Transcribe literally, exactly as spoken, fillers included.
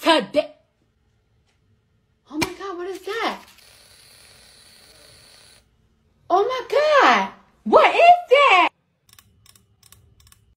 today. Oh my God, what is that? Oh my God.